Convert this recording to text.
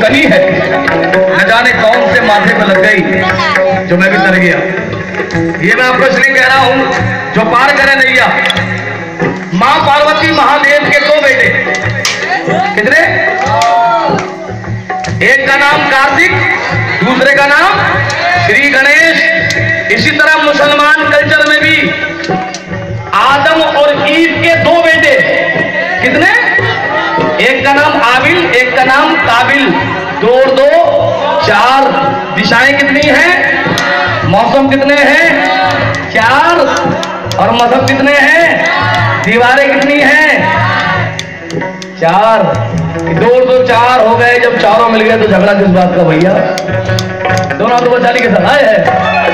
बनी है, न जाने कौन से माथे पर लग गई जो मैं भी तर गया। ये मैं आपको इसलिए कह रहा हूं जो पार करे नैया। मां पार्वती महादेव के 2 बेटे, कितने? एक का नाम कार्तिक, दूसरे का नाम श्री गणेश। इसी तरह मुसलमान कल्चर में भी आदम और ईव के 2 बेटे, कितने? एक का नाम आबिल, एक का नाम काबिल। 2 और 2 4। दिशाएं कितनी हैं? मौसम कितने हैं? 4। और मजहब कितने हैं? दीवारें कितनी हैं? 4। 2 और 2 4 हो गए। जब चारों मिल गए तो झगड़ा किस बात का भैया? दोनों तो बचाने के सलाह है।